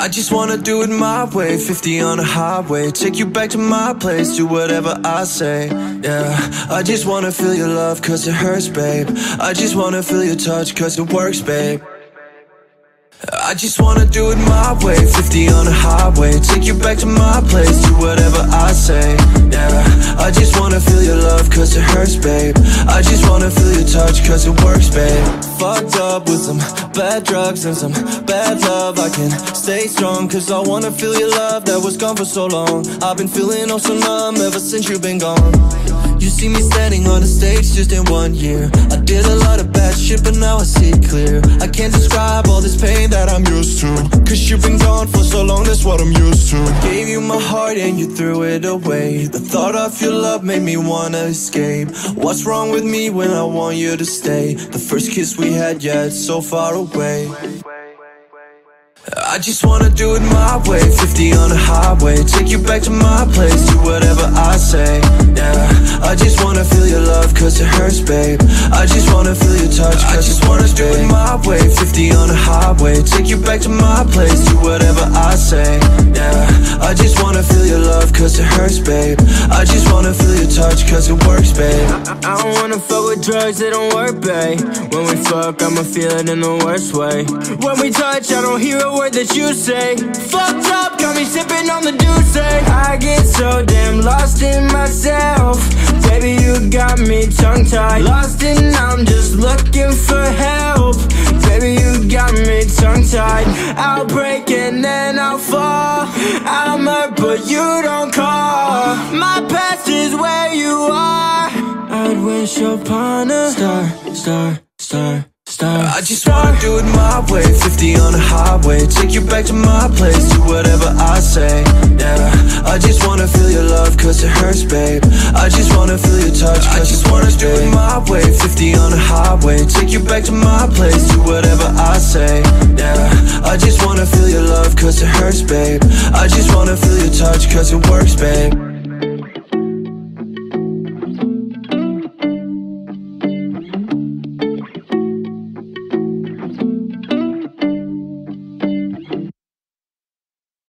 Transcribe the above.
I just wanna do it my way, 50 on the highway, take you back to my place, do whatever I say, yeah. I just wanna feel your love cause it hurts, babe. I just wanna feel your touch cause it works, babe. I just wanna do it my way, 50 on the highway, take you back to my place, do whatever I say, yeah. I just wanna feel your love cause it hurts, babe. I just wanna feel your touch cause it works, babe. Fucked up with some bad drugs and some bad love. I can stay strong cause I wanna feel your love that was gone for so long. I've been feeling oh so numb ever since you've been gone. You see me standing on the stage just in 1 year. I did a lot of bad shit but now I see clear. I can't describe all this pain that I'm used to, cause you've been gone for so long, that's what I'm used to. Gave you my heart and you threw it away. The thought of your love made me wanna escape. What's wrong with me when I want you to stay? The first kiss we had, yeah, it's so far away. I just wanna do it my way, 50 on the highway, take you back to my place, do whatever I say, yeah. I just wanna feel your love cause it hurts, babe. I just wanna feel your touch cause I just wanna do it my way, 50 on the highway, take you back to my place, do whatever I say, yeah. I just wanna feel your love cause it hurts, babe. I just wanna feel your touch cause it works, babe. I don't wanna fuck with drugs, they don't work, babe. When we fuck, I'ma feel it in the worst way. When we touch, I don't hear a word that you say. Fucked up, got me sipping on the Douce. I get so damn lost in myself. Baby, you got me tongue-tied, lost and I'm just looking for help. Baby, you got me tongue-tied. I'll break and then I'll fall. I'm hurt but you don't call. My past is where you are. I'd wish upon a star. I just wanna do it my way, 50 on the highway, take you back to my place, do whatever I say, yeah. I just wanna feel your love cause it hurts, babe. I just wanna feel your touch cause I just wanna do it my way, 50 on the highway, take you back to my place, do whatever I say, yeah. I just wanna feel your love cause it hurts, babe. I just wanna feel your touch cause it works, babe.